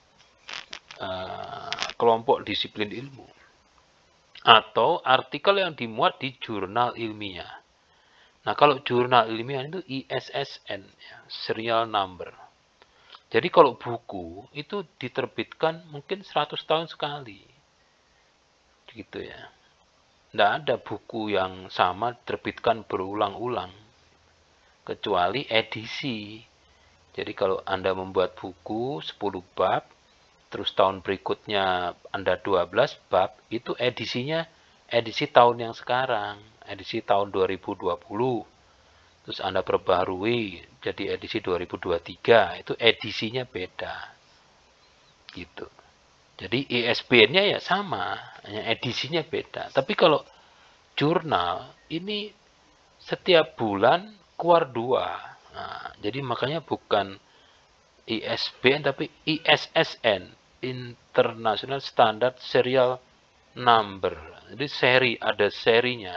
kelompok disiplin ilmu. Atau artikel yang dimuat di jurnal ilmiah. Nah, kalau jurnal ilmiah itu ISSN, ya, serial number. Jadi kalau buku itu diterbitkan mungkin 100 tahun sekali. Gitu ya. Tidak ada buku yang sama diterbitkan berulang-ulang. Kecuali edisi. Jadi kalau Anda membuat buku 10 bab, terus tahun berikutnya Anda 12 bab, itu edisinya edisi tahun yang sekarang, edisi tahun 2020. Terus Anda perbarui jadi edisi 2023, itu edisinya beda. Gitu. Jadi ISBN-nya ya sama, hanya edisinya beda. Tapi kalau jurnal ini setiap bulan keluar 2. Nah, jadi makanya bukan ISBN tapi ISSN, International Standard Serial Number. Jadi seri, ada serinya.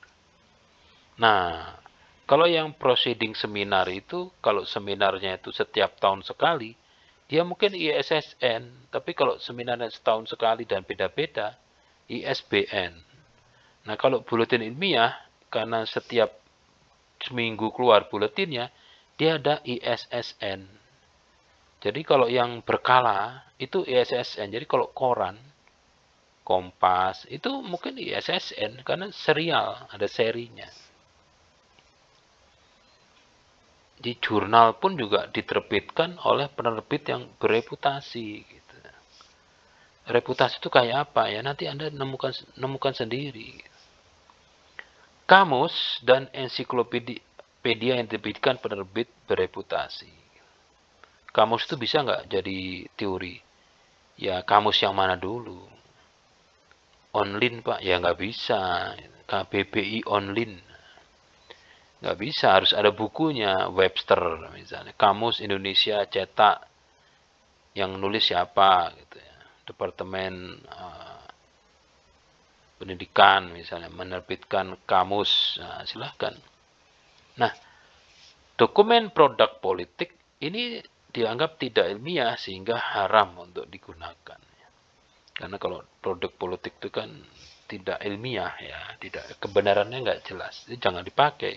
Nah, kalau yang proceeding seminar itu, kalau seminarnya itu setiap tahun sekali, dia mungkin ISSN. Tapi kalau seminarnya setahun sekali dan beda-beda, ISBN. Nah, kalau buletin ilmiah, karena setiap seminggu keluar buletinnya, dia ada ISSN. Jadi kalau yang berkala itu ISSN. Jadi kalau koran, Kompas, itu mungkin ISSN karena serial, ada serinya. Di jurnal pun juga diterbitkan oleh penerbit yang bereputasi. Gitu. Reputasi itu kayak apa ya? Nanti Anda nemukan sendiri. Kamus dan ensiklopedia yang diterbitkan penerbit bereputasi. Kamus itu bisa nggak jadi teori? Ya kamus yang mana dulu? Online Pak? Ya nggak bisa. KBBI online. Nggak bisa, harus ada bukunya. Webster misalnya. Kamus Indonesia cetak. Yang nulis siapa? Gitu ya. Departemen Pendidikan misalnya. Menerbitkan kamus. Nah, silahkan. Nah, dokumen produk politik ini dianggap tidak ilmiah sehingga haram untuk digunakan. Karena kalau produk politik itu kan tidak ilmiah ya, tidak, kebenarannya nggak jelas, itu jangan dipakai.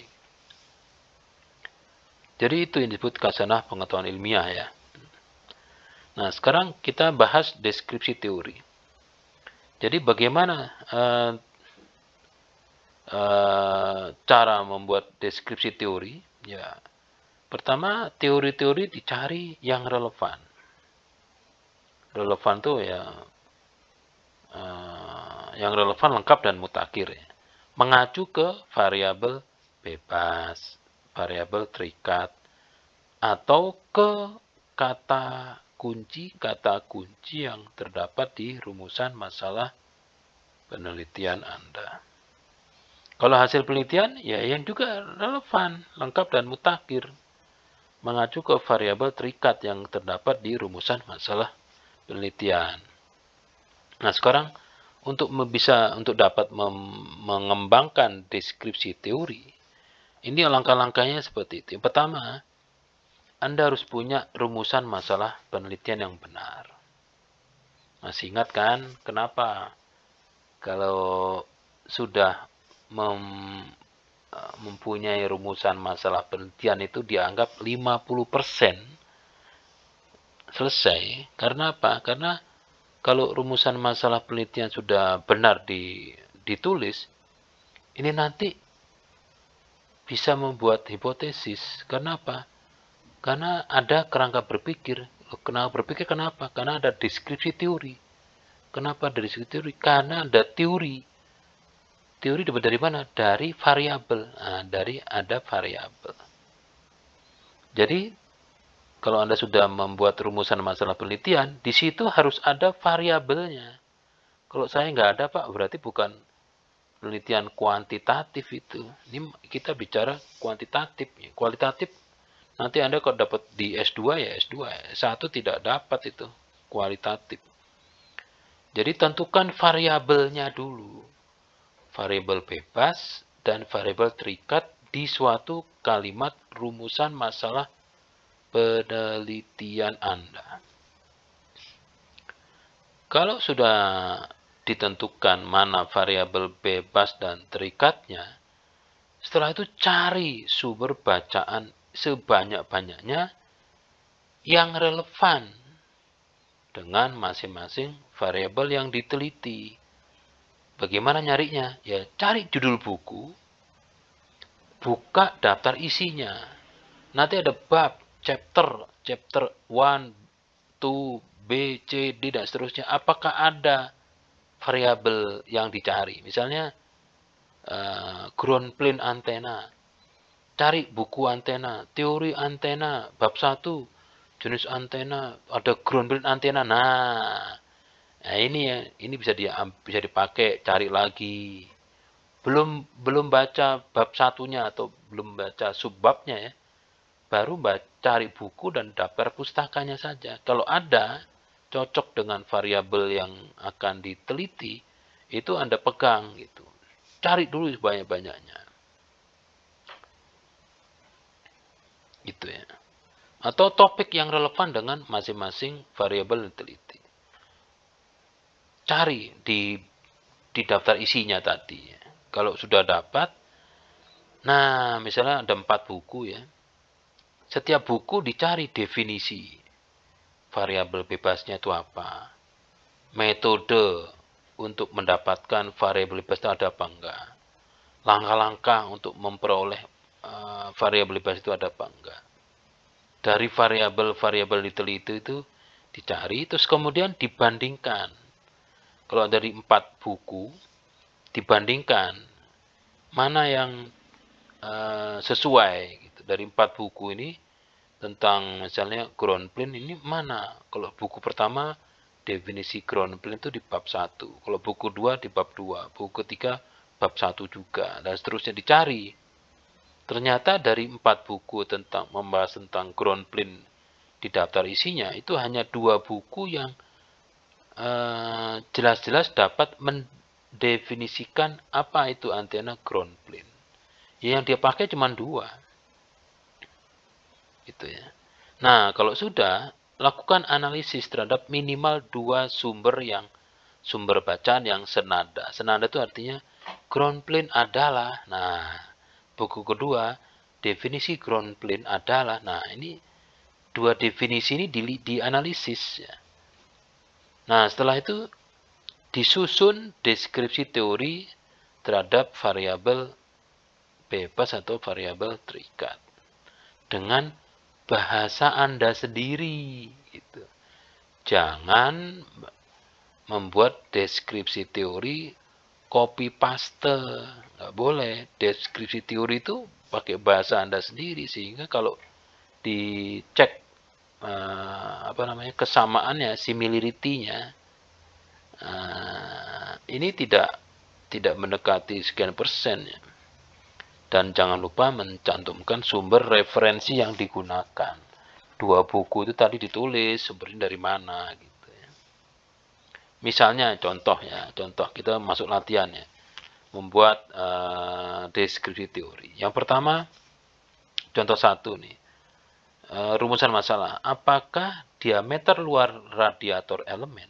Jadi itu yang disebut khasanah pengetahuan ilmiah ya. Nah, sekarang kita bahas deskripsi teori. Jadi bagaimana cara membuat deskripsi teori? Ya, pertama teori-teori dicari yang relevan. Relevan tuh ya yang relevan, lengkap, dan mutakhir ya. Mengacu ke variabel bebas, variabel terikat, atau ke kata kunci yang terdapat di rumusan masalah penelitian Anda. Kalau hasil penelitian, ya yang juga relevan, lengkap, dan mutakhir. Mengacu ke variabel terikat yang terdapat di rumusan masalah penelitian. Nah, sekarang untuk dapat mengembangkan deskripsi teori, ini langkah-langkahnya seperti itu. Yang pertama, Anda harus punya rumusan masalah penelitian yang benar. Masih ingat kan kenapa kalau sudah mempunyai rumusan masalah penelitian itu dianggap 50% selesai? Karena apa? Karena kalau rumusan masalah penelitian sudah benar ditulis, ini nanti bisa membuat hipotesis. Karena apa? Karena ada kerangka berpikir. Kenapa berpikir? Kenapa? Karena ada deskripsi teori. Kenapa ada deskripsi teori? Karena ada teori. Teori dapat dari mana? Dari variabel. Nah, ada variabel. Jadi, kalau Anda sudah membuat rumusan masalah penelitian, di situ harus ada variabelnya. Kalau saya nggak ada, Pak, berarti bukan penelitian kuantitatif itu. Ini kita bicara kuantitatif. Kualitatif, nanti Anda kalau dapat di S2 ya S2. S1 tidak dapat itu, kualitatif. Jadi tentukan variabelnya dulu. Variabel bebas dan variabel terikat di suatu kalimat rumusan masalah penelitian Anda. Kalau sudah ditentukan mana variabel bebas dan terikatnya, setelah itu cari sumber bacaan sebanyak-banyaknya yang relevan dengan masing-masing variabel yang diteliti. Bagaimana nyarinya? Ya, cari judul buku, buka daftar isinya. Nanti ada bab, chapter 1, 2, B, C, D, dan seterusnya. Apakah ada variabel yang dicari? Misalnya, ground plane antena. Cari buku antena, teori antena, bab 1, jenis antena, ada ground plane antena. Nah ini bisa dipakai, cari lagi. Belum baca bab satunya atau belum baca subbabnya ya, baru cari buku dan daftar pustakanya saja. Kalau ada cocok dengan variabel yang akan diteliti, itu Anda pegang gitu. Cari dulu sebanyak-banyaknya. Gitu ya. Atau topik yang relevan dengan masing-masing variabel yang diteliti. Cari di daftar isinya tadi. Kalau sudah dapat, nah misalnya ada 4 buku ya. Setiap buku dicari definisi variabel bebasnya itu apa. Metode untuk mendapatkan variabel bebas itu ada apa enggak. Langkah-langkah untuk memperoleh variabel bebas itu ada apa enggak. Dari variabel-variabel diteliti itu dicari, terus kemudian dibandingkan. Kalau dari 4 buku, dibandingkan mana yang sesuai gitu. Dari 4 buku ini tentang misalnya ground plane ini mana? Kalau buku pertama definisi ground plane itu di bab 1, kalau buku 2 di bab 2, buku 3 bab 1 juga, dan seterusnya dicari. Ternyata dari 4 buku membahas tentang ground plane di daftar isinya, itu hanya 2 buku yang jelas-jelas dapat mendefinisikan apa itu antena ground plane. Yang dia pakai cuma 2. Gitu ya. Nah, kalau sudah, lakukan analisis terhadap minimal 2 sumber bacaan yang senada. Senada itu artinya ground plane adalah. Nah, buku kedua, definisi ground plane adalah. Nah, ini dua definisi ini dianalisis. Ya. Nah, setelah itu disusun deskripsi teori terhadap variabel bebas atau variabel terikat dengan bahasa Anda sendiri. Gitu. Jangan membuat deskripsi teori copy paste, nggak boleh. Deskripsi teori itu pakai bahasa Anda sendiri, sehingga kalau dicek kesamaannya, similarity-nya, ini tidak mendekati sekian persen. Ya. Dan jangan lupa mencantumkan sumber referensi yang digunakan. 2 buku itu tadi ditulis sumbernya dari mana gitu ya. Misalnya contoh kita masuk latihan ya. Membuat deskripsi teori. Yang pertama, contoh 1 nih. Rumusan masalah. Apakah diameter luar radiator elemen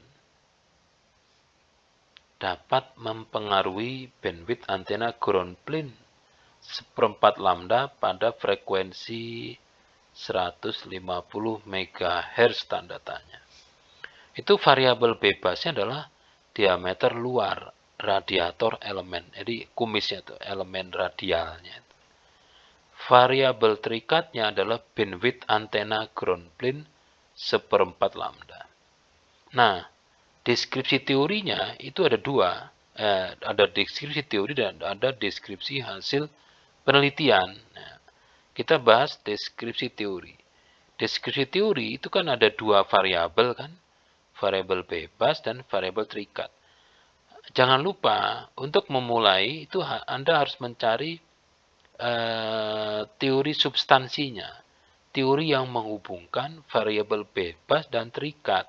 dapat mempengaruhi bandwidth antena ground plane 1/4 lambda pada frekuensi 150 MHz tanda tanya. Itu variabel bebasnya adalah diameter luar radiator elemen. Jadi kumisnya itu elemen radialnya. Variabel terikatnya adalah bandwidth antena ground plane 1/4 lambda. Nah, deskripsi teorinya itu ada 2. Ada deskripsi teori dan ada deskripsi hasil penelitian. Nah, kita bahas deskripsi teori. Deskripsi teori itu kan ada 2 variabel kan, variabel bebas dan variabel terikat. Jangan lupa untuk memulai itu Anda harus mencari teori substansinya, teori yang menghubungkan variabel bebas dan terikat.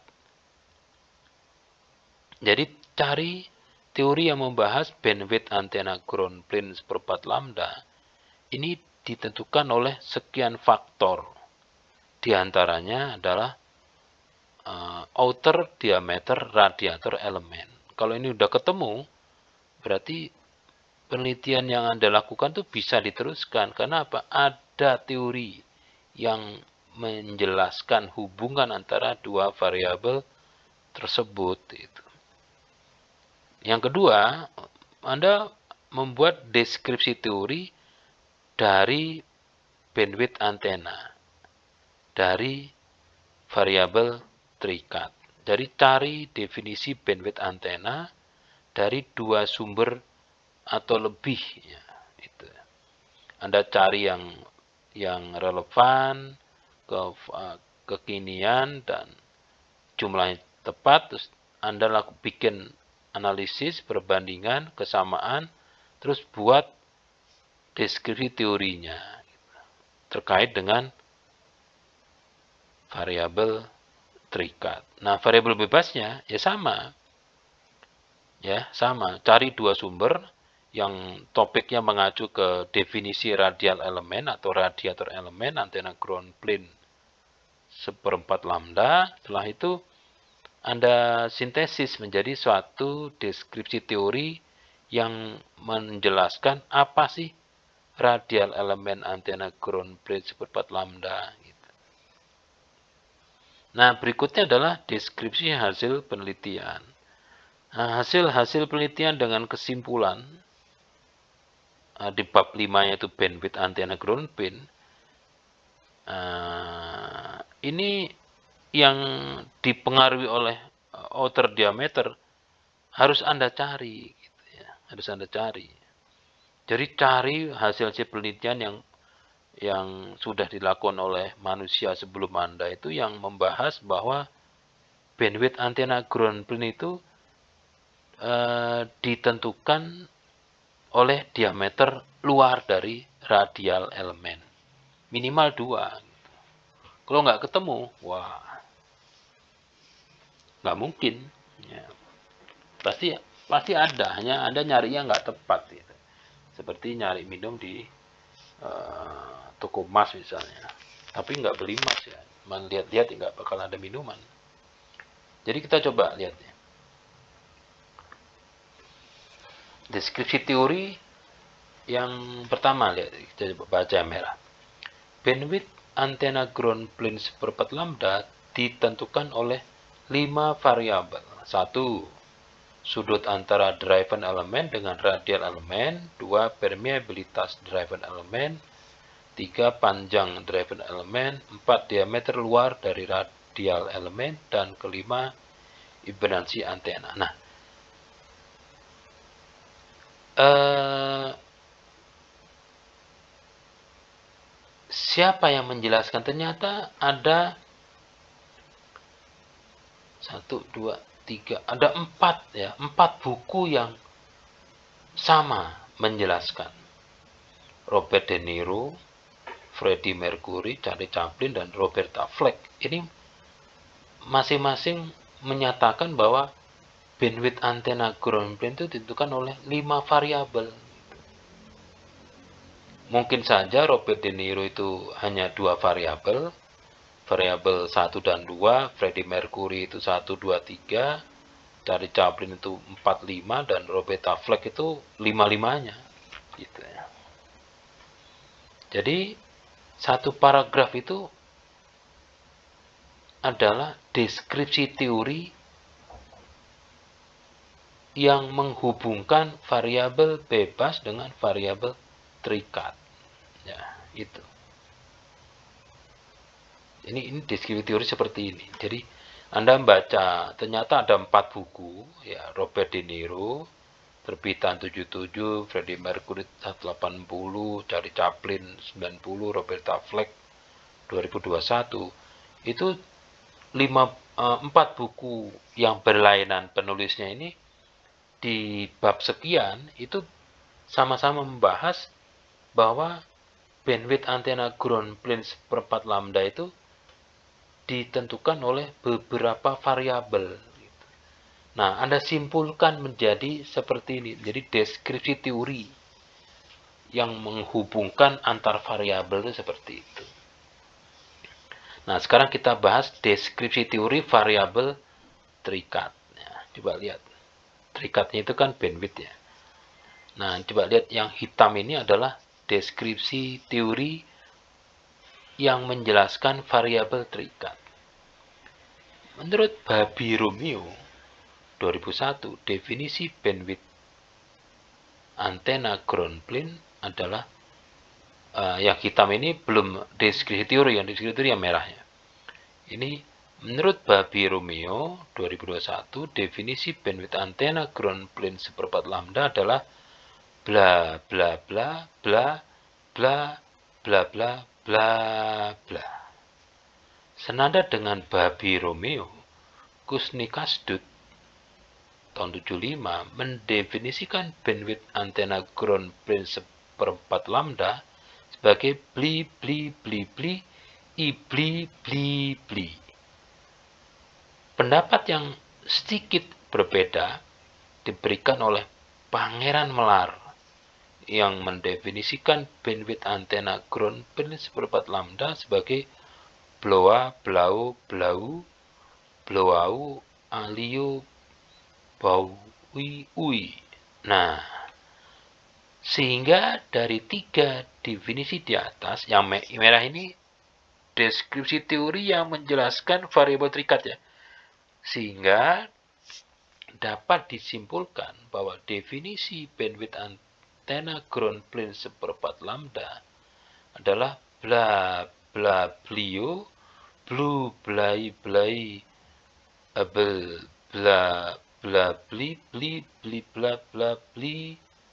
Jadi cari teori yang membahas bandwidth antena ground plane 1/4 lambda. Ini ditentukan oleh sekian faktor. Di antaranya adalah outer diameter radiator elemen. Kalau ini udah ketemu, berarti penelitian yang Anda lakukan tuh bisa diteruskan. Karena apa? Ada teori yang menjelaskan hubungan antara 2 variabel tersebut. Itu. Yang kedua, Anda membuat deskripsi teori dari bandwidth antena, dari variabel terikat. Jadi cari definisi bandwidth antena dari 2 sumber atau lebih. Ya, itu. Anda cari yang relevan, kekinian, dan jumlahnya tepat. Terus Anda bikin analisis, perbandingan, kesamaan, terus buat deskripsi teorinya terkait dengan variabel terikat. Nah, variabel bebasnya ya sama. Ya, sama. Cari 2 sumber yang topiknya mengacu ke definisi radial elemen atau radiator elemen antena ground plane 1/4 lambda. Setelah itu Anda sintesis menjadi suatu deskripsi teori yang menjelaskan apa sih radial elemen antena ground plane 1/4 lambda. Gitu. Nah, berikutnya adalah deskripsi hasil penelitian. Nah, hasil penelitian dengan kesimpulan di bab 5 yaitu bandwidth antena ground plane. Ini yang dipengaruhi oleh outer diameter harus Anda cari. Gitu ya. Harus Anda cari. Jadi cari hasil-hasil penelitian yang sudah dilakukan oleh manusia sebelum Anda itu yang membahas bahwa bandwidth antena ground plane itu ditentukan oleh diameter luar dari radial elemen. Minimal 2. Kalau nggak ketemu, wah, nggak mungkin. Ya. Pasti ada, hanya Anda nyarinya nggak tepat. Gitu. Seperti nyari minum di toko emas misalnya. Tapi nggak beli emas ya. lihat-lihat nggak bakal ada minuman. Jadi kita coba lihat ya. Deskripsi teori yang pertama, lihat, kita coba baca merah. Bandwidth antena ground plane seperempat lambda ditentukan oleh 5 variabel. 1. Sudut antara driven element dengan radial elemen. 2. Permeabilitas driven element. 3. Panjang driven element. 4. Diameter luar dari radial elemen. Dan kelima, impedansi antena. Nah, siapa yang menjelaskan? Ternyata ada 1, 2, 3, ada 4 ya, 4 buku yang sama menjelaskan. Robert De Niro, Freddie Mercury, Charlie Chaplin, dan Roberta Fleck. Ini masing-masing menyatakan bahwa bandwidth antena ground plane itu ditentukan oleh 5 variabel. Mungkin saja Robert De Niro itu hanya 2 variabel, variabel 1 dan 2, Freddie Mercury itu 1, 2, 3, Charlie Chaplin itu 4, 5, dan Roberta Fleck itu 5-5-nya. Gitu ya. Jadi, satu paragraf itu adalah deskripsi teori yang menghubungkan variabel bebas dengan variabel terikat. Ya, itu. Ini deskripsi teori seperti ini. Jadi, Anda membaca, ternyata ada 4 buku, ya, Robert De Niro, terbitan 77, Freddie Mercury 180, Charlie Chaplin 90, Roberta Fleck 2021. Itu 4 buku yang berlainan penulisnya ini di bab sekian itu sama-sama membahas bahwa bandwidth antena ground plane seperempat lambda itu ditentukan oleh beberapa variabel. Nah, Anda simpulkan menjadi seperti ini. Jadi deskripsi teori yang menghubungkan antar variabel itu seperti itu. Nah, sekarang kita bahas deskripsi teori variabel terikat. Nah, coba lihat. Terikatnya itu kan bandwidth ya. Nah, coba lihat yang hitam ini adalah deskripsi teori yang menjelaskan variabel terikat. Menurut Babi Romeo 2001, definisi bandwidth antena ground plane adalah yang hitam ini belum deskripsi teori, yang deskripsi teori yang merahnya. Ini menurut Babi Romeo 2021, definisi bandwidth antena ground plane seperempat lambda adalah bla bla bla bla bla bla bla bla bla. Senada dengan Babi Romeo, Kuznetsov tahun 75 mendefinisikan bandwidth antena ground plane seperempat lambda sebagai bli bli bli bli i bli bli bli. Pendapat yang sedikit berbeda diberikan oleh Pangeran Melar yang mendefinisikan bandwidth antena ground plane seperempat lambda sebagai bloa blau blau bloau alio bau ui. Nah, sehingga dari 3 definisi di atas, yang merah ini deskripsi teori yang menjelaskan variabel terikat ya. Sehingga dapat disimpulkan bahwa definisi bandwidth antena ground plane seperempat lambda adalah bla bla blio, blu blai blai, abel bla bla bli bli bli bla bla bli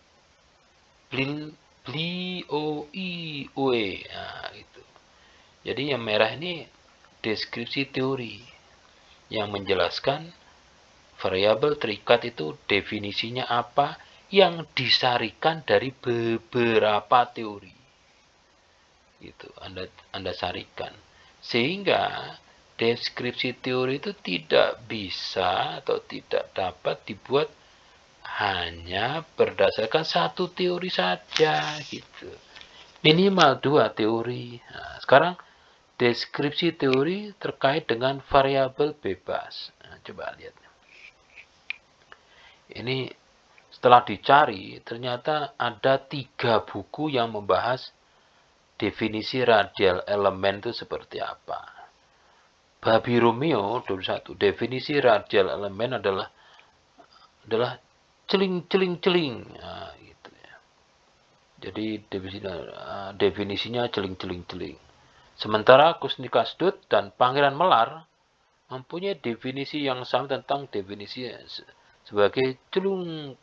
blil bli o i ue. Nah, itu. Jadi yang merah ini deskripsi teori yang menjelaskan variabel terikat itu definisinya apa yang disarikan dari beberapa teori. Gitu, Anda sarikan. Sehingga deskripsi teori itu tidak bisa atau tidak dapat dibuat hanya berdasarkan satu teori saja gitu. Minimal 2 teori. Nah, sekarang deskripsi teori terkait dengan variabel bebas. Nah, coba lihat. Ini setelah dicari, ternyata ada 3 buku yang membahas definisi radial elemen itu seperti apa. Babi Romeo 21, definisi radial elemen adalah celing-celing-celing. Nah, gitu ya. Jadi definisinya celing-celing-celing. Sementara Kuznetsov dan Pangeran Melar mempunyai definisi yang sama tentang definisi sebagai celung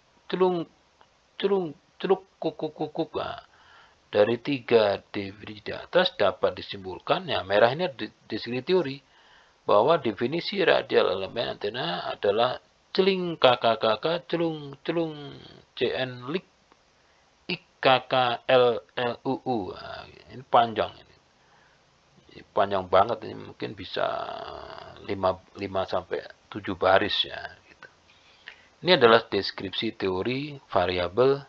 kukuk. Nah, dari 3 definisi di atas dapat disimpulkan, ya merah ini deskripsi teori, bahwa definisi radial elemen antena adalah celing KKKK celung CN lik IKKLLUU. Nah, ini panjang ini. Panjang banget ini, mungkin bisa 5 sampai 7 baris ya gitu. Ini adalah deskripsi teori variabel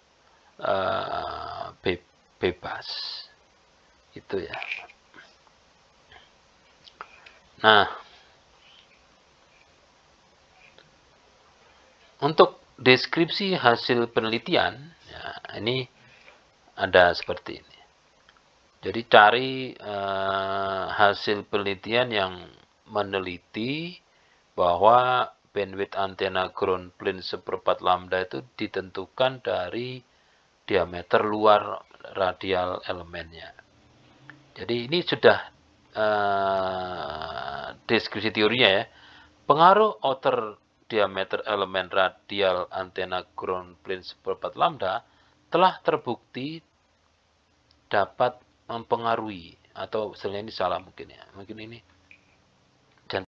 bebas. Itu ya. Nah, untuk deskripsi hasil penelitian, ya, ini ada seperti ini. Jadi cari hasil penelitian yang meneliti bahwa bandwidth antena ground plane 1/4 lambda itu ditentukan dari diameter luar radial elemennya. Jadi ini sudah deskripsi teorinya ya. Pengaruh outer diameter elemen radial antena ground plane 1/4 lambda telah terbukti dapat mempengaruhi, atau misalnya ini salah mungkin ya. Mungkin ini